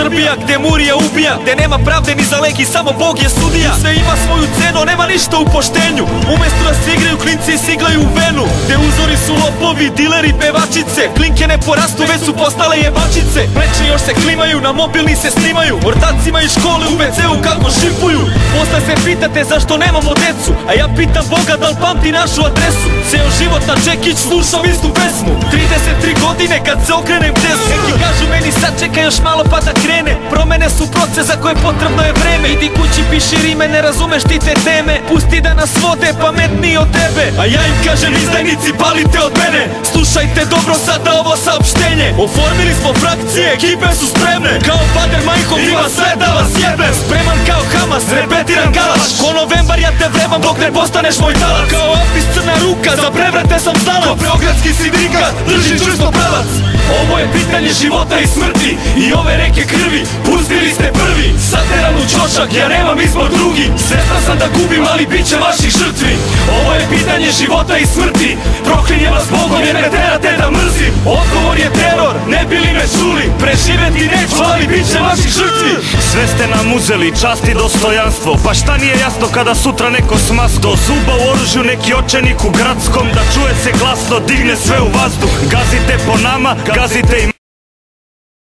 Srbija gde Murija ubija, gde nema pravde ni za lek i samo Bog je sudija. Sve ima svoju cenu, nema ništa u poštenju. Umesto da se igraju klinci i siglaju u venu, gde uzori su lopovi, dileri, pevačice. Klinke ne porastu, već su postale jebačice. Pleće još se klimaju, na mobilni se snimaju. Ortacima iz škole u WC-u kako šipuju. Posle se pitate zašto nemamo decu, a ja pitam Boga da li pamti našu adresu. Ceo život na Čekić slušam istu pesmu, 33 godine kad se okrenem gde su. Neki kažu meni sad čeka još malo pa da krene. Promene su proces za koje potrebno je vreme. Idi kući piši rime, ne razumeš ti te teme. Pusti da nas vode pametniji od tebe. A ja im kažem izdajnici palite od mene. Slušajte dobro sada ovo saopštenje. Oformili smo frakcije, ekipe su spremne. Kao Bader Majhov ima sve da vas jebe. Spreman kao Hamas, repetiram galaš. Ko novembar ja te vrebam dok ne postaneš moj talac. Kao Apis crna ruka, za prevrate sam znalac. Ko beogradski sindikat, drži čvrsto pravac. Ovo je pitanje života i smrti i ove reke krvi, pustili ste prvi. Sateran u ćošak, ja nemam izbor drugi. Svestan sam da gubim, ali bit će vaših žrtvi. Ovo je pitanje života i smrti, proklinje vas Bogom jer me terate da mrzim. Odgovor je teror, ne bili me čuli. Preživeti neću, ali bit će vaših žrtvi. Sve ste nam uzeli, čast i dostojanstvo. Pa šta nije jasno kada sutra neko s maskom do zuba u oružju, neki očenik u gradskom, da čuje se glasno, digne sve u vazduh. Gazite po nama, gazite i